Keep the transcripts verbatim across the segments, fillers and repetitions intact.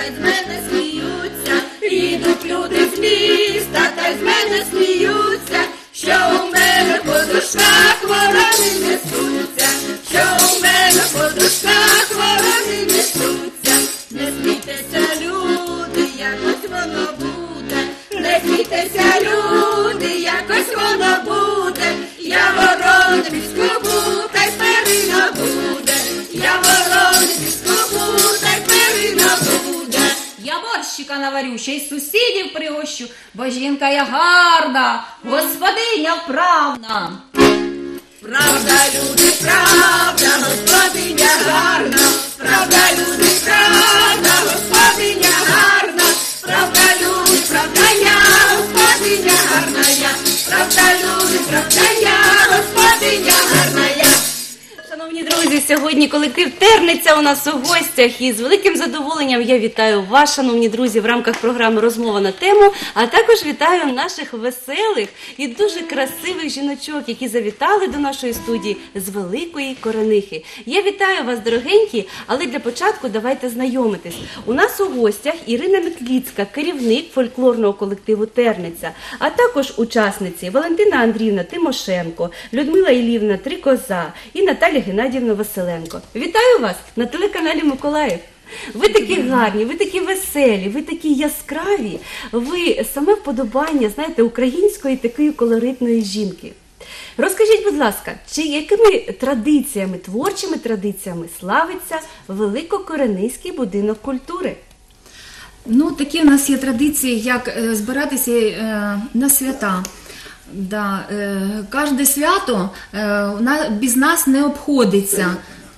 та й з мене сміються. Ідуть люди з міста, та й з мене сміються, що у мене по душках ворони несуться, що у мене по душках ворони несуться. Не смійтеся, люди, якось воно буде, не смійтеся, люди, якось воно буде. Я ворони підскубу, та й перина буде, я ворони підскубу, та й перина буде. Я борщика наварю, ще й сусідів пригощу, бо жінка я гарна, господиня вправна. Правда, люди, правда, господиня гарна, правда, люди, правда, господиня гарна, правда, люди, правда, я, господиня гарна я, правда, люди, правда, я, господиня гарна я. Шановні друзі, сьогодні колектив Терниця у нас у гостях, і з великим задоволенням я вітаю вас, шановні друзі, в рамках програми «Розмова на тему», а також вітаю наших веселих і дуже красивих жіночок, які завітали до нашої студії з Великої Коренихи. Я вітаю вас, дорогенькі, але для початку давайте знайомитись. У нас у гостях Ірина Метліцька, керівник фольклорного колективу Терниця, а також учасниці Валентина Андріївна Тимошенко, Людмила Іллівна Трикоза і Наталя Геннадіївна Василенко. Вітаю вас на телеканалі Миколаїв. Ви такі гарні, ви такі веселі, ви такі яскраві, ви саме вподобання, знаєте, української такої колоритної жінки. Розкажіть, будь ласка, чи якими традиціями, творчими традиціями славиться Великокоренийський будинок культури? Ну, такі в нас є традиції, як е, збиратися е, на свята. Да, е, кожне свято е, на, без нас не обходиться.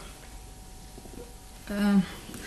Е,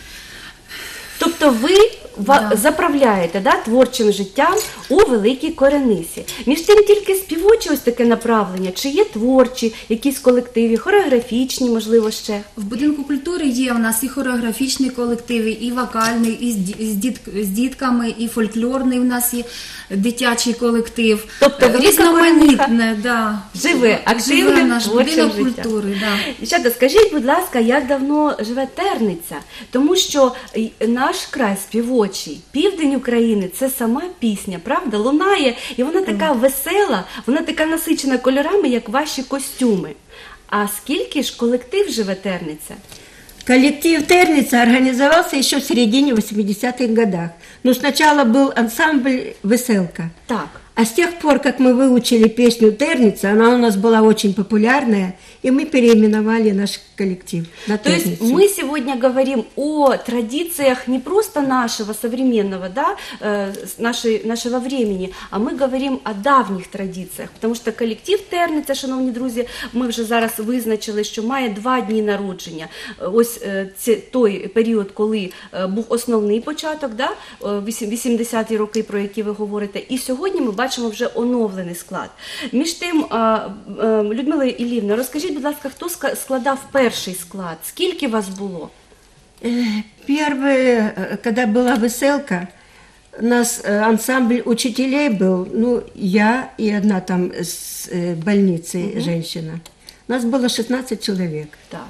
Тобто ви Да. заправляєте, да, творчим життям у Великій Коренисі. Між тим тільки співочі ось таке направлення, чи є творчі, якісь колективи, хореографічні, можливо, ще? В будинку культури є у нас і хореографічні колективи, і вокальний, і з, ді- з, діт, з дітками, і фольклорний у нас є дитячий колектив. Тобто Велика різноманітне, да. Живе активним Живе наш творчим будинок життям. культури. Да. Дівчата, скажіть, будь ласка, як давно живе Терниця? Тому що й- наш край співочий, південь України – це сама пісня, правда? Лунає, і вона така весела, вона така насичена кольорами, як ваші костюми. А скільки ж колектив живе Терниця? Коллектив Терница организовался еще в середине восьмидесятых годах. Но сначала был ансамбль «Веселка». Так. А с тех пор, как мы выучили песню «Терница», она у нас была очень популярная, и мы переименовали наш коллектив на То есть «Терницу». мы сегодня говорим о традициях не просто нашего современного, да, э, с- нашей, нашего времени, а ми говоримо о давніх традиціях. Тому що колектив Терниця, шановні друзі, ми вже зараз визначили, що має два дні народження. Е, Ось е, це той період, коли е, був основний початок, да, е, вісім- вісімдесяті роки, про які ви говорите, і сьогодні ми бачимо вже оновлений склад. Між тим, е, е, Людмила Іллівна, розкажіть, будь ласка, хто ска- складав перший склад? Скільки вас було? Э, Первое, э, когда была «Веселка», у нас э, ансамбль учителей был, ну, я и одна там с э, больницы женщина. Нас было шестнадцать человек. Так.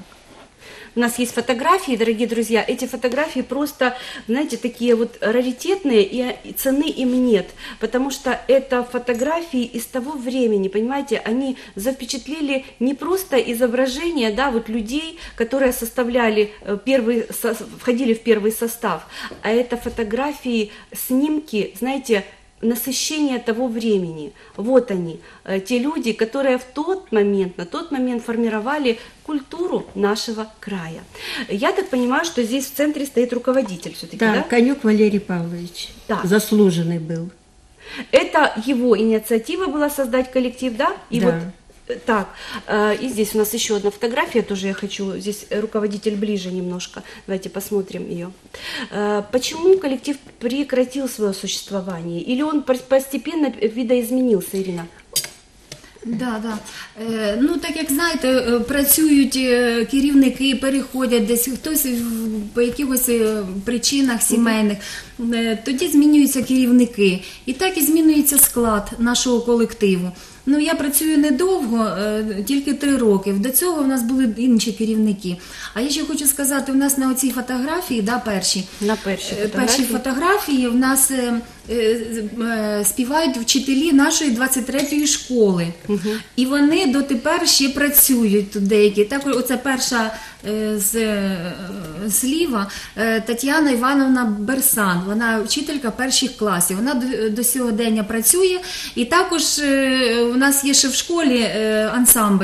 У нас есть фотографии, дорогие друзья. Эти фотографии просто, знаете, такие вот раритетные, и цены им нет. Потому что это фотографии из того времени, понимаете, они запечатлели не просто изображения, да, вот людей, которые составляли э, первый, со- входили в первый состав, а это фотографии, снимки, знаете, насыщение того времени. Вот они, э, те люди, которые в тот момент, на тот момент формировали культуру нашего края. Я так понимаю, что здесь в центре стоит руководитель все-таки, Да, да? Конюк Валерий Павлович, Да. заслуженный был. Это его инициатива была создать коллектив, да? И Да. вот э, так, э, и здесь у нас еще одна фотография, тоже я хочу, здесь руководитель ближе немножко, давайте посмотрим ее. Э, Почему коллектив прекратил свое существование? Или он пос- постепенно видоизменился, Ирина? Да, да. Е, ну, так як знаєте, е, працюють е, керівники, переходять десь, хтось в- по якихось е, причинах сімейних, е, тоді змінюються керівники. І так і змінюється склад нашого колективу. Ну, я працюю недовго, е, тільки три роки. До цього в нас були інші керівники. А я ще хочу сказати, у нас на оцій фотографії, да, перші, На першій е, перші фотографії. фотографії в нас е, е, е, співають вчителі нашої двадцять третьої школи. І вони дотепер ще працюють тут деякі. Так, оце перша е, з е, сліва е, Тетяна Івановна Берсан. Вона вчителька перших класів. Вона до, до сьогодення працює. І також е, у нас є ще в школі е, ансамбль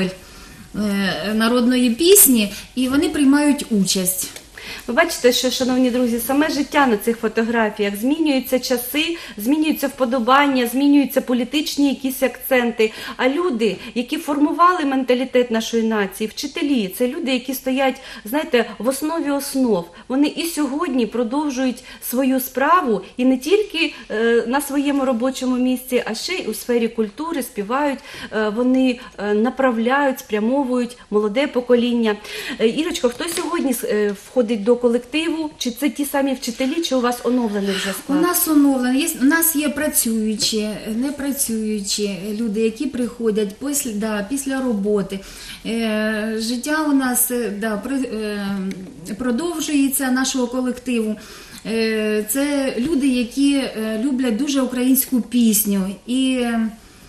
е, народної пісні, і вони приймають участь. Ви бачите, що, шановні друзі, саме життя на цих фотографіях, змінюються часи, змінюються вподобання, змінюються політичні якісь акценти. А люди, які формували менталітет нашої нації, вчителі, це люди, які стоять, знаєте, в основі основ. Вони і сьогодні продовжують свою справу, і не тільки е, на своєму робочому місці, а ще й у сфері культури співають, е, вони е, направляють, спрямовують молоде покоління. Е, Ірочко, хто сьогодні е, входить до колективу? Чи це ті самі вчителі, чи у вас оновлений вже У склад? нас оновлено, є, у нас є працюючі, непрацюючі люди, які приходять після, да, після роботи. Е, життя у нас е, да, при, е, продовжується, нашого колективу. Е, це люди, які е, люблять дуже українську пісню і, е,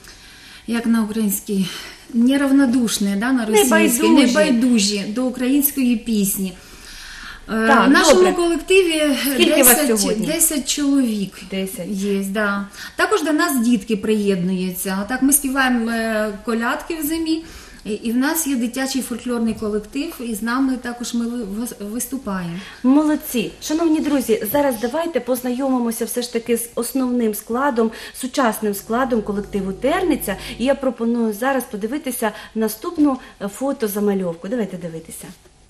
як на українській, неравнодушні, да, на російській, Небайдужі. небайдужі до української пісні. Е, Так, в нашому добре. колективі Скільки вас десять, сьогодні? десять чоловік. Десять. Є, да. Також до нас дітки приєднуються. Так, ми співаємо е, колядки в зимі, і, і в нас є дитячий фольклорний колектив, і з нами також ми ви- вис- виступаємо. Молодці. Шановні друзі, зараз давайте познайомимося все ж таки з основним складом, сучасним складом колективу Терниця. І я пропоную зараз подивитися наступну е, фотозамальовку. Давайте дивитися.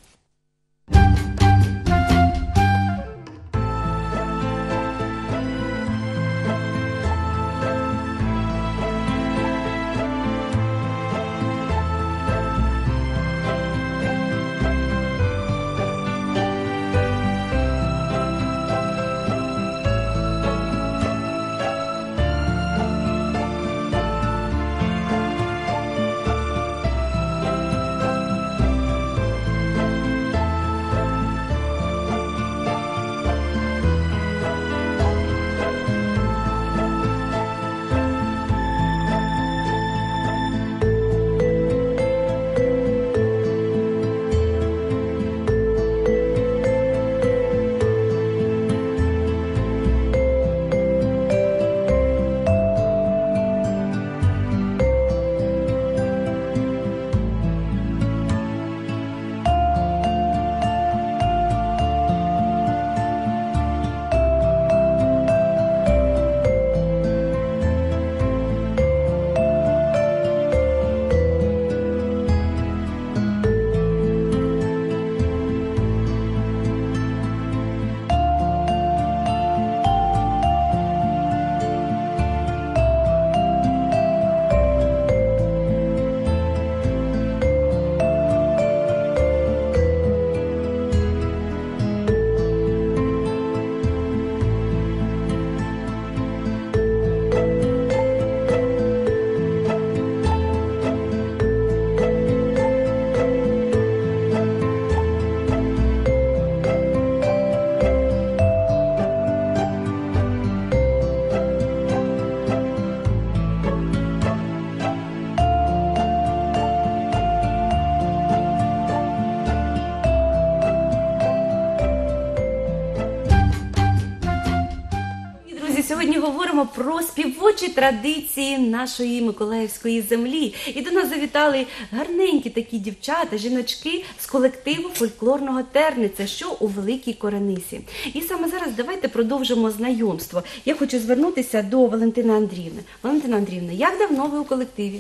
Сьогодні говоримо про співочі традиції нашої миколаївської землі. І до нас завітали гарненькі такі дівчата, жіночки з колективу фольклорного Терниця, що у Великій Коренисі. І саме зараз давайте продовжимо знайомство. Я хочу звернутися до Валентини Андріївни. Валентина Андріївна, як давно ви у колективі?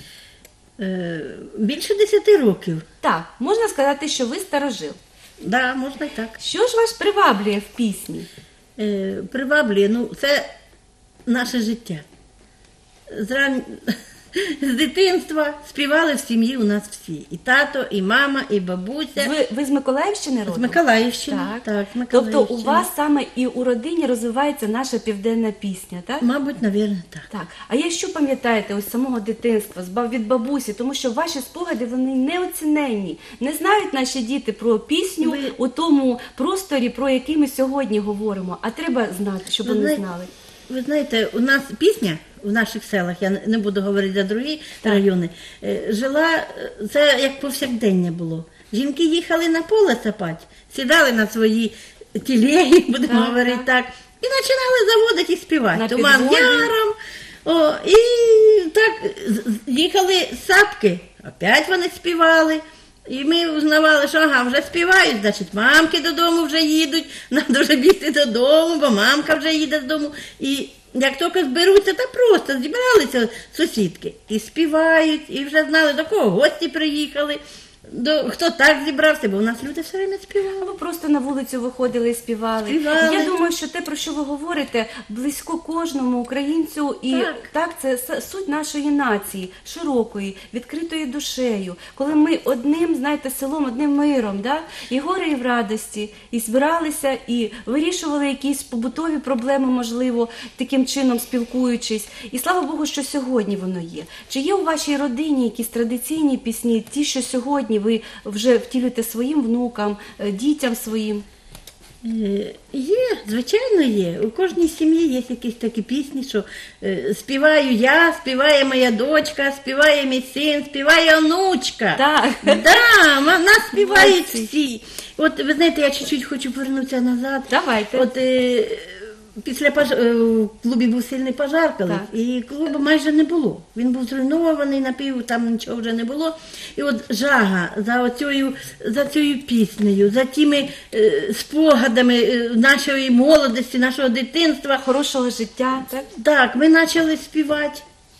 Е, Більше десяти років. Так, можна сказати, що ви старожил. Да, можна і так. Що ж вас приваблює в пісні? Е, Приваблює, ну, це наше життя. Зран... З дитинства співали в сім'ї у нас всі. І тато, і мама, і бабуся. Ви, ви з Миколаївщини родом? З Миколаївщини. Так. Так, з Тобто у Миколаївщини. вас саме і у родині розвивається наша південна пісня, так? Мабуть, навірно, так. Так. А я що пам'ятаєте ось з самого дитинства, з баб- від бабусі, тому що ваші спогади, вони неоціненні. Не знають наші діти про пісню Ви- у тому просторі, про який ми сьогодні говоримо. А треба знати, щоб Ви вони знає- знали. Ви знаєте, у нас пісня в наших селах, я не буду говорити за другі райони, е, жила, е, це як повсякдення було. Жінки їхали на поле сапати, сідали на свої тілеги, будемо Так, говорити так. так, і починали заводити і співати. На Туман підводі. яром. О, і так з- з- їхали сапки, опять вони співали. І ми узнавали, що ага, вже співають, значить, мамки додому вже їдуть, треба вже бігти додому, бо мамка вже їде додому. І як тільки зберуться, та просто зібралися сусідки і співають, і вже знали, до кого гості приїхали, до, хто так зібрався, бо у нас люди все время співали. Ви просто на вулицю виходили і співали. Співали. Я думаю, що те, про що ви говорите, близько кожному українцю, і так, Так. це с- суть нашої нації, широкої, відкритої душею. Коли ми одним, знаєте, селом, одним миром, да? І горе, і в радості, і збиралися, і вирішували якісь побутові проблеми, можливо, таким чином спілкуючись. І слава Богу, що сьогодні воно є. Чи є у вашій родині якісь традиційні пісні, ті, що сьогодні ви вже втілюєте своїм внукам, е, дітям своїм? Е, Є, звичайно, є. У кожній сім'ї є якісь такі пісні, що е, співаю я, співає моя дочка, співає мій син, співає онучка. Так. Да, ма- нас співають Молодці. всі. От ви знаєте, я чуть-чуть хочу повернутися назад. Давайте. От е, після пож... е, в клубі був сильний пожар колись, Так. і клубу майже не було. Він був зруйнований, напів, там нічого вже не було. І от жага за оцею, за цією піснею, за тими е, спогадами е, нашої молодості, нашого дитинства. Хорошого життя, так? Так, ми почали співати.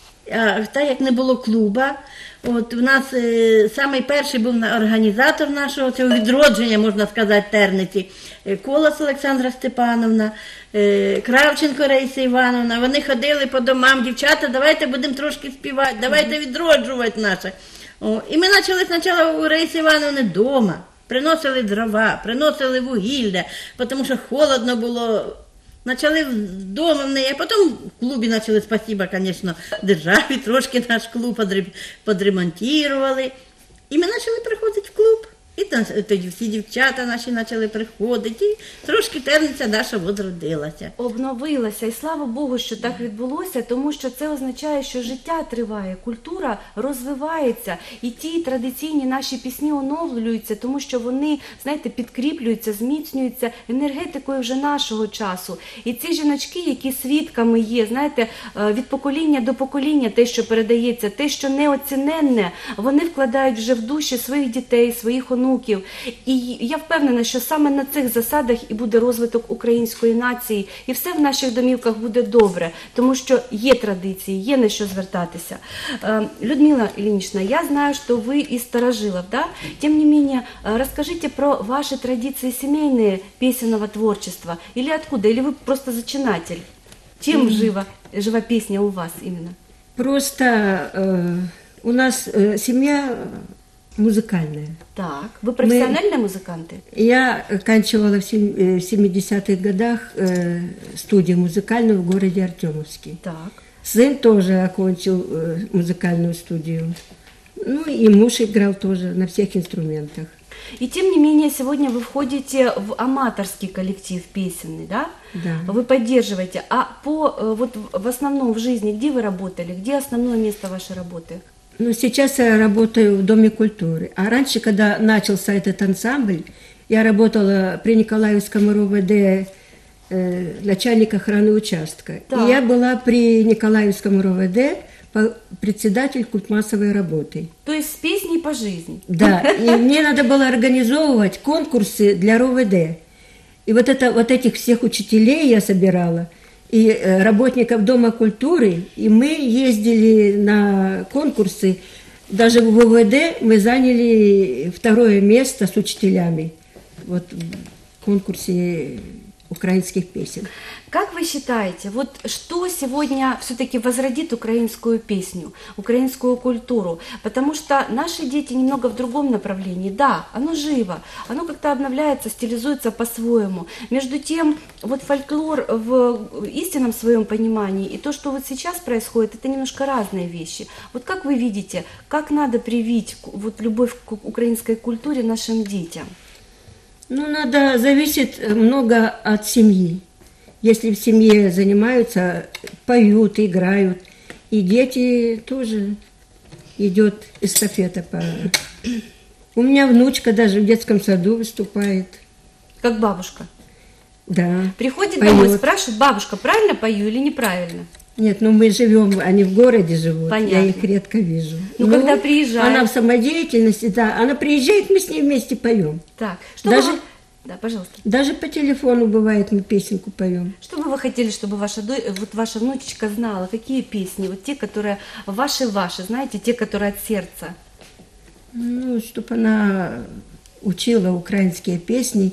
А, так як не було клуба, от у нас е, самий перший був на- організатор нашого цього відродження, можна сказати, Терниці, е, Колос Олександра Степановна, е, Кравченко Раїса Івановна. Вони ходили по домам, дівчата, давайте будемо трошки співати, давайте відроджувати наше. О, і ми почали спочатку у Раїси Івановни вдома, приносили дрова, приносили вугілля, тому що холодно було. Почали вдома в неї, а потім в клубі почали, спасибо, звісно, державі, трошки наш клуб подреб- подремонтували. І ми почали приходити в клуб. І там, тоді всі дівчата наші почали приходити, і трошки Терниця наша возродилася. Обновилася, і слава Богу, що так відбулося, тому що це означає, що життя триває, культура розвивається, і ті традиційні наші пісні оновлюються, тому що вони, знаєте, підкріплюються, зміцнюються енергетикою вже нашого часу. І ці жіночки, які свідками є, знаєте, е, від покоління до покоління, те, що передається, те, що неоціненне, вони вкладають вже в душі своїх дітей, своїх онуків. І я впевнена, що саме на цих засадах і буде розвиток української нації, і все в наших домівках буде добре, тому що є традиції, є на що звертатися. Э, Людмила Ильинична, я знаю, что вы из Старожилов, да? Тем не менее, э, расскажите про ваши традиции семейные песенного творчества, или откуда, или вы просто зачинатель? Чем жива, жива песня у вас именно? Просто э, у нас э, семья музыкальная. Так, вы профессиональные музыканты? Я оканчивала в сем- э, в семидесятых годах э, студию музыкальную в городе Артемовске. Так. Сын тоже окончил э, музыкальную студию. Ну и муж играл тоже на всех инструментах. И тем не менее, сегодня вы входите в аматорский коллектив песенный, да? Да. Вы поддерживаете. А по, э, вот в- в основном в жизни, где вы работали? Где основное место вашей работы? Ну, сейчас я работаю в Доме культуры. А раньше, когда начался этот ансамбль, я работала при Николаевском РОВД э, начальник охраны участка. Так. И я была при Николаевском РОВД по- председатель культмассовой работы. То есть с песней по жизни. Да, и мне надо было организовывать конкурсы для РОВД. И вот, это, вот этих всех учителей я собирала, и э, работников Дома культуры, и мы ездили на конкурсы. Даже в ВВД мы заняли второе место с учителями. Вот в конкурсе украинских песен. Как вы считаете, вот что сегодня все-таки возродит украинскую песню, украинскую культуру? Потому что наши дети немного в другом направлении. Да, оно живо, оно как-то обновляется, стилизуется по-своему. Между тем, вот фольклор в истинном своем понимании и то, что вот сейчас происходит, это немножко разные вещи. Вот как вы видите, как надо привить вот любовь к украинской культуре нашим детям? Ну, надо, зависит много от семьи. Если в семье занимаются, поют, играют, и дети тоже идет эстафета по... У меня внучка даже в детском саду выступает. Как бабушка? Да. Приходит поет. домой, спрашивает: бабушка, правильно пою или неправильно? Нет, ну мы живем, они в городе живут, Понятно. я их редко вижу. Ну, когда приезжает. Она в самодеятельности, да, она приезжает, мы с ней вместе поем. Так, что Даже- бы вы... Да, пожалуйста. Даже по телефону бывает, мы песенку поем. Что бы вы хотели, чтобы ваша, до- вот ваша внучечка знала? Какие песни? Вот те, которые ваши-ваши, знаете, те, которые от сердца. Ну, чтобы она учила украинские песни.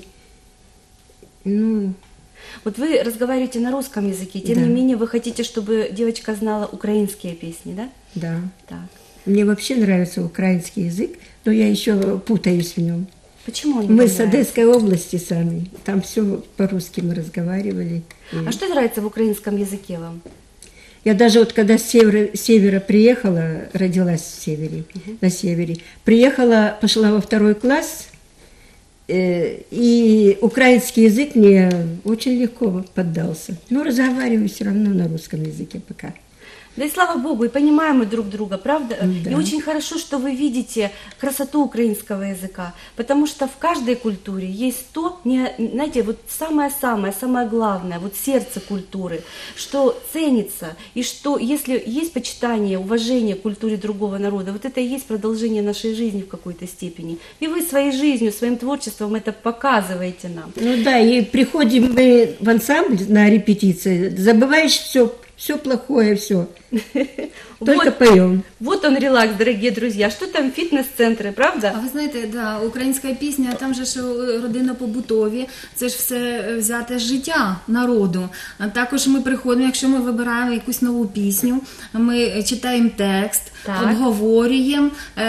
Ну, Вот вы разговариваете на русском языке, тем Да. не менее вы хотите, чтобы девочка знала украинские песни, да? да. Так. Мне вообще нравится украинский язык, но я еще путаюсь в нем. Почему он не Мы вам с нравится? Одесской области сами, там все по-русски мы разговаривали. И А что нравится в украинском языке вам? Я даже вот когда с севера, с севера приехала, родилась в севере, на севере, приехала, пошла во второй класс, э, и украинский язык мне очень легко поддался. Но разговариваю все равно на русском языке пока. Да и слава Богу, и понимаем мы друг друга, правда? Да. И очень хорошо, что вы видите красоту украинского языка, потому что в каждой культуре есть то, не, знаете, вот самое-самое, самое главное, вот сердце культуры, что ценится, и что если есть почитание, уважение к культуре другого народа, вот это и есть продолжение нашей жизни в какой-то степени. И вы своей жизнью, своим творчеством это показываете нам. Ну да, и приходим мы в ансамбль на репетиции, забываешь все, все плохое, все. Только Вот. поем. Вот он релакс, дорогие друзья. Что там фітнес-центри, правда? А ви знаєте, да, українська пісня, там же ж родинно-побутові, це ж все взяте з життя народу. А також ми приходимо, якщо ми вибираємо якусь нову пісню, ми читаємо текст, Так. обговорюємо,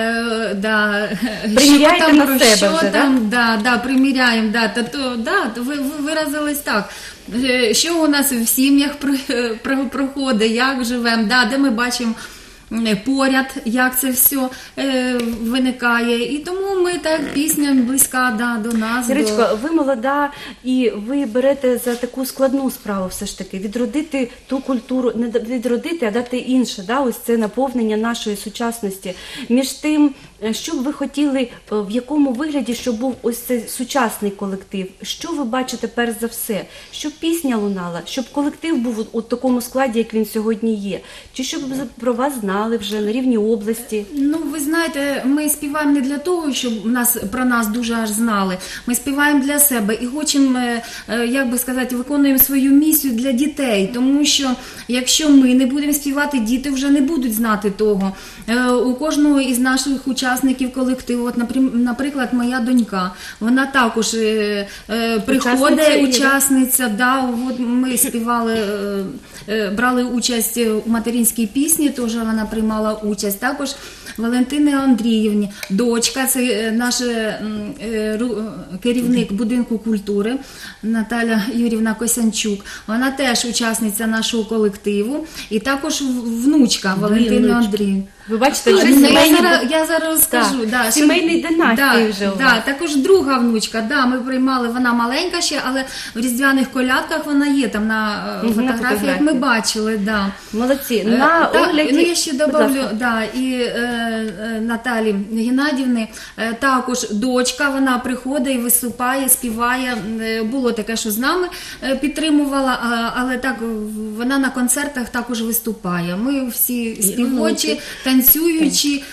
е, да, Приміряєте що там, на про себе що вже, там, да, да, приміряємо, да, та, то, да, то ви, ви виразились так. Е, Що у нас в сім'ях про- про- проходить, як живемо, да, де ми бачимо е, поряд, як це все е, виникає. І тому ми так, пісня близька да, до нас. до... Ірочко, ви молода і ви берете за таку складну справу все ж таки, відродити ту культуру, не відродити, а дати інше, да, ось це наповнення нашої сучасності. Між тим, що б ви хотіли, в якому вигляді, щоб був ось цей сучасний колектив, що ви бачите перш за все, щоб пісня лунала, щоб колектив був у такому складі, як він сьогодні є, чи щоб про вас знали вже на рівні області? Ну, ви знаєте, ми співаємо не для того, щоб нас, про нас дуже аж знали. Ми співаємо для себе і хочемо, е, е, як би сказати, виконуємо свою місію для дітей. Тому що, якщо ми не будемо співати, діти вже не будуть знати того. Е, У кожного із наших учасників колективу, от, наприм- наприклад, моя донька, вона також е, е, Учасниця приходить, є, да? учасниця, да, от ми співали, е, е, брали участь у материнській пісні, теж вона приймала участь. Також Валентини Андріївні, дочка, це е, наш е, е, ру- е, керівник будинку культури Наталя Юрівна Косянчук. Вона теж учасниця нашого колективу. І також в- внучка Валентини внучки. Андріївни. Ви бачите, Ну, вже я, сімейні... зараз, я зараз скажу. Так, Да, сімейний що- династії да, вже у да, вас. також друга внучка, да, ми приймали, вона маленька ще, але в різдвяних колядках вона є там на е, Мгм, на фотографіях, фотографії. ми бачили. Да. Молодці. Е, На так, огляді... ну, я ще Будь добавлю, ласка. да, і е, е, Наталі Геннадівни, е, також дочка, вона приходить і виступає, співає. Е, Було таке, що з нами е, підтримувала, а, але так вона на концертах також виступає. Ми всі співочі, танцюючі,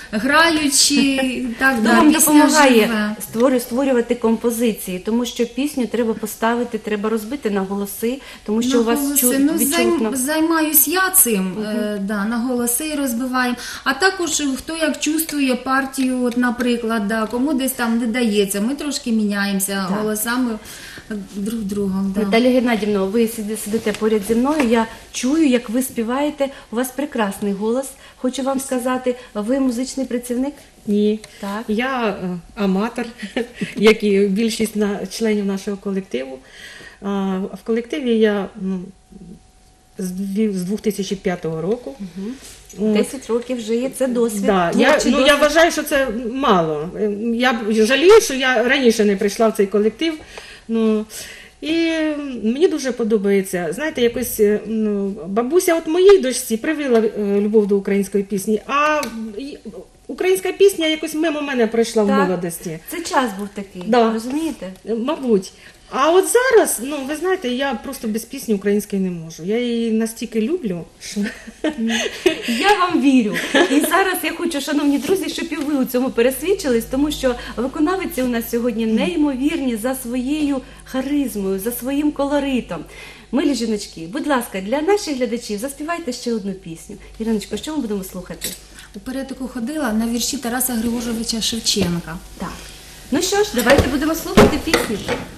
граючі, так, Хто да, вам пісня допомагає живе. створю- створювати композиції? Тому що пісню треба поставити, треба розбити на голоси, тому що На у вас голоси. чу... ну, відчутно. займ, займаюсь я цим, е, да, на голоси розбиваємо. А також хто як чувствує партію, от, наприклад, да, кому десь там не дається, ми трошки міняємося голосами. друг другом. Да. Наталя Геннадівна, ви сиди- сидите поряд зі мною, я чую, як ви співаєте, у вас прекрасний голос. Хочу вам сказати, ви музичний працівник? Ні. Так. Я е, аматор, як і більшість на, членів нашого колективу. А, в колективі я ну, з дві- з дві тисячі п'ятого року. От. Десять років вже є, це досвід. Да, я, Творчий ну, я досвід. вважаю, що це мало. Е, Я б- жалію, що я раніше не прийшла в цей колектив. Ну, і мені дуже подобається. Знаєте, якось е, ну, бабуся от моїй дочці привила е, любов до української пісні, а й- українська пісня якось мимо мене пройшла в Так. молодості. Це час був такий, Да. розумієте? Е, Мабуть. А от зараз, ну ви знаєте, я просто без пісні української не можу. Я її настільки люблю, що Я вам вірю. І зараз я хочу, шановні друзі, щоб і ви у цьому пересвідчились, тому що виконавиці у нас сьогодні неймовірні за своєю харизмою, за своїм колоритом. Милі жіночки, будь ласка, для наших глядачів заспівайте ще одну пісню. Іриночко, що ми будемо слухати? У перетику ходила на вірші Тараса Григоровича Шевченка. Так. Ну що ж, давайте будемо слухати пісню.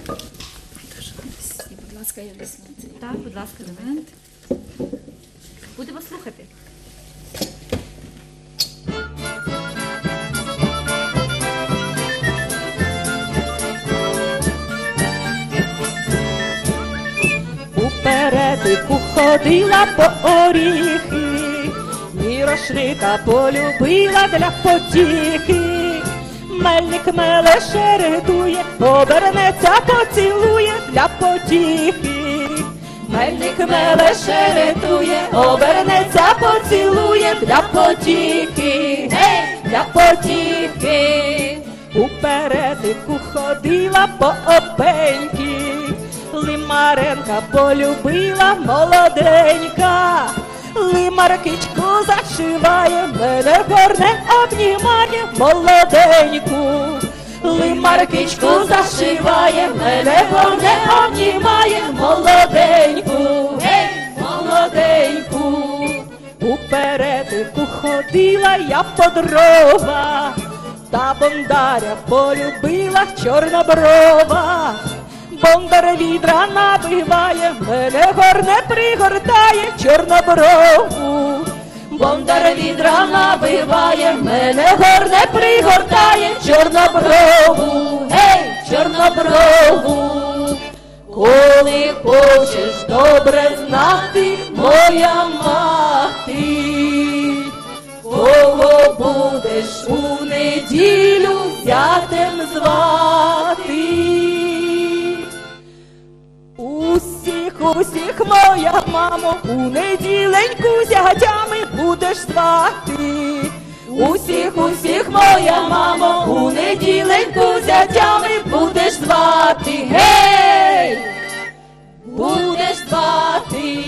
Будь ласка, я візьму цей Так, будь ласка, давайте. момент. Будемо слухати. У перетику ходила по оріхи, мірошника полюбила для потіхи. Мельник мелеше рятує, обернеться, поцілує для потіхи. Мельник мелеше рятує, обернеться, поцілує для потіхи. Гей, для потіхи. У перетику ходила по опеньки, Лимаренка полюбила молоденька. Лимаркичку зашиває, мене горне обнімає молоденьку. Лимаркичку зашиває, мене горне обнімає молоденьку. Гей, молоденьку. У перетику ходила я по дрова, та бондаря полюбила чорноброва. Бондар відра набиває, мене горне пригортає чорноброву. Бондар відра набиває, мене горне пригортає чорноброву. Гей, чорноброву. Коли хочеш добре знати, моя мати, кого будеш у неділю зятем звати. Усіх, усіх, моя мамо, у неділеньку зятями будеш звати. Усіх, усіх, моя мамо, у неділеньку зятями будеш звати. Гей! Будеш звати.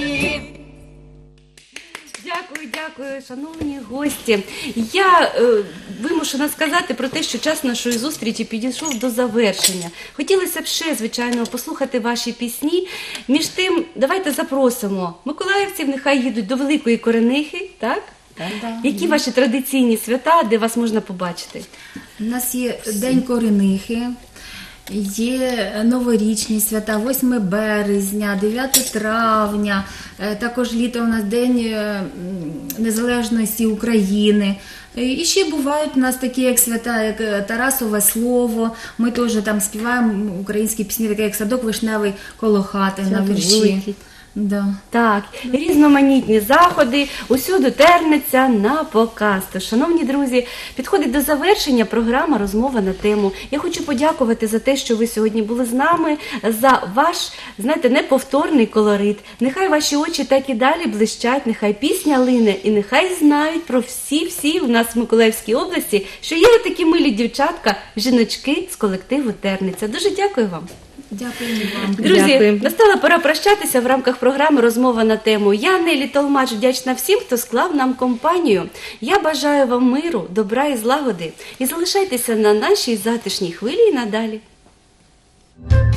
Дякую, дякую, шановні гості. Я е, вимушена сказати про те, що час нашої зустрічі підійшов до завершення. Хотілося б ще, звичайно, послухати ваші пісні. Між тим, давайте запросимо миколаївців, нехай їдуть до Великої Коренихи, так? Які ваші традиційні свята, де вас можна побачити? У нас є День Коренихи, є новорічні свята, восьме березня, дев'яте травня, е, також літо у нас День е, м, Незалежності України. Е, І ще бувають у нас такі як свята, як е, Тарасове слово. Ми теж там співаємо українські пісні, такі як Садок вишневий коло хати на вірші. Да. Так, різноманітні заходи, усюди тернеться на показ. Тож, шановні друзі, підходить до завершення програма «Розмова на тему». Я хочу подякувати за те, що ви сьогодні були з нами, за ваш, знаєте, неповторний колорит. Нехай ваші очі так і далі блищать, нехай пісня лине, і нехай знають про всі-всі в нас в Миколаївській області, що є такі милі дівчатка, жіночки з колективу «Терниця». Дуже дякую вам. Дякуємо вам. Друзі, Дякую. настала пора прощатися в рамках програми «Розмова на тему». Я, Нелі Толмач, вдячна всім, хто склав нам компанію. Я бажаю вам миру, добра і злагоди. І залишайтеся на нашій затишній хвилі і надалі.